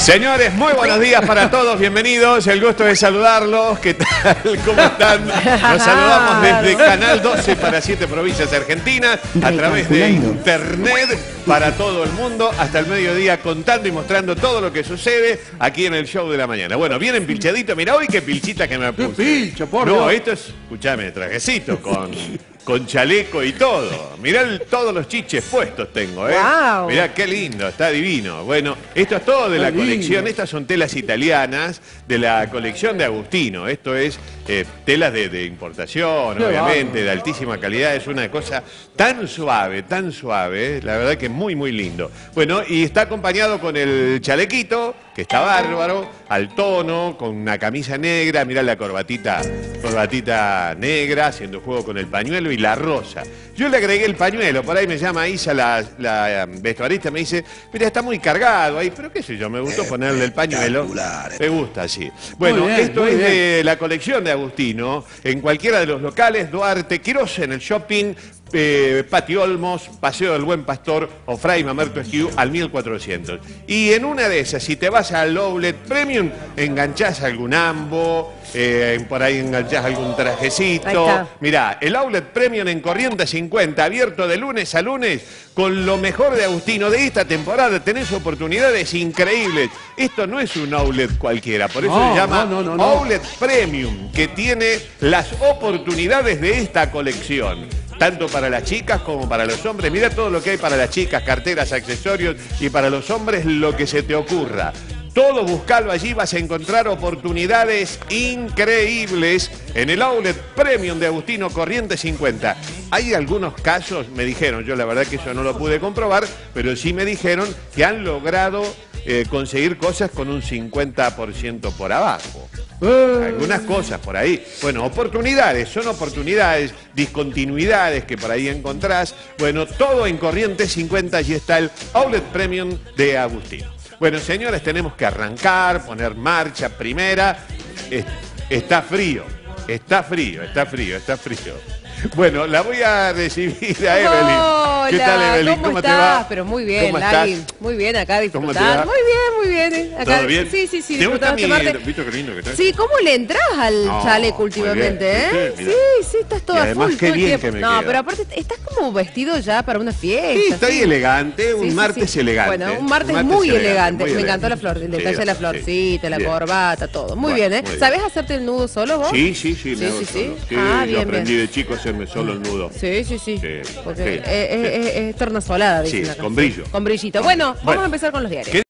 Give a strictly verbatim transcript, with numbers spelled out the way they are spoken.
Señores, muy buenos días para todos, bienvenidos, el gusto de saludarlos, ¿qué tal? ¿Cómo están? Nos saludamos desde Canal doce para siete provincias argentinas, a través de internet para todo el mundo, hasta el mediodía contando y mostrando todo lo que sucede aquí en el show de la mañana. Bueno, vienen pilchaditos, mira hoy qué pilchita que me puse. ¿Qué pilcha, por No, Dios? esto es, escuchame, trajecito con... con chaleco y todo. Mirá el, todos los chiches puestos tengo, ¿eh? Wow. Mirá qué lindo, está divino. Bueno, esto es todo de la Está colección. lindo. Estas son telas italianas de la colección de Agustino. Esto es eh, telas de, de importación, Qué obviamente, bárbaro. de altísima calidad. Es una cosa tan suave, tan suave. ¿eh? La verdad que muy, muy lindo. Bueno, y está acompañado con el chalequito, que está bárbaro, al tono, con una camisa negra. Mirá la corbatita, corbatita negra, haciendo juego con el pañuelo y la rosa. Yo le agregué el pañuelo, por ahí me llama Isa, la, la vestuarista, me dice, mira, está muy cargado ahí, pero qué sé yo, me gustó ponerle el pañuelo. Me gusta así. Bueno, Muy bien, esto muy es bien. de la colección de Agustino, en cualquiera de los locales, Duarte, Quirós en el shopping, eh, Patio Olmos, Paseo del Buen Pastor o Fray Mamerto Esquiú al mil cuatrocientos. Y en una de esas, si te vas al Outlet Premium, enganchás algún ambo, eh, por ahí enganchás algún Ahí trajecito. está. Mirá, el Outlet Premium en Corrientes cincuenta, abierto de lunes a lunes, con lo mejor de Agustino de esta temporada. Tenés oportunidades increíbles. Esto no es un outlet cualquiera, por eso No, se llama no, no, no, no. Outlet Premium, que tiene las oportunidades de esta colección. Tanto para las chicas como para los hombres. Mira todo lo que hay para las chicas, carteras, accesorios, y para los hombres lo que se te ocurra. Todo buscalo allí, vas a encontrar oportunidades increíbles en el Outlet Premium de Agustino Corrientes cincuenta. Hay algunos casos, me dijeron, yo la verdad que eso no lo pude comprobar, pero sí me dijeron que han logrado eh, conseguir cosas con un cincuenta por ciento por abajo. Eh, Algunas cosas por ahí. Bueno, oportunidades, son oportunidades, discontinuidades que por ahí encontrás. Bueno, todo en Corrientes cincuenta, allí está el Outlet Premium de Agustino. Bueno, señores, tenemos que arrancar, poner marcha primera. Es- Está frío, está frío, está frío, está frío. Bueno, la voy a recibir a Evelyn. Hola, ¿Qué tal, Evelyn? ¿cómo, te estás? va? Pero muy bien, ¿Cómo Lali. estás? Muy bien, acá ¿Cómo te disfrutando. va? Muy bien, muy bien. eh. Acá, ¿Todo bien? Sí, sí, sí. ¿Te gusta disfrutando mi... este martes. ¿Viste qué lindo que está? Sí, ¿cómo le entras al No, chaleco muy últimamente, bien, eh? ¿viste? Mira. Sí, sí, estás todo Y a además, full qué todo el bien tiempo. que me No, queda. pero aparte estás como vestido ya para una fiesta. Sí, estoy sí. elegante, un Sí, sí, martes sí. elegante. Bueno, un martes, muy elegante. Me encantó la flor, el Sí, detalle de la sí, florcita, la bien. corbata, todo. Muy Bueno, bien, ¿eh? muy bien. ¿Sabés hacerte el nudo solo vos? Sí, sí, sí, me Sí, hago sí, sí. solo. Sí, Ah, yo bien, aprendí bien. de chico a hacerme solo el nudo. Sí, sí, sí. Sí, Porque sí, es, es, es, es tornasolada, dicen Sí, acá. con brillo. Con brillito. Bueno, vamos Bueno. a empezar con los diarios. ¿Qué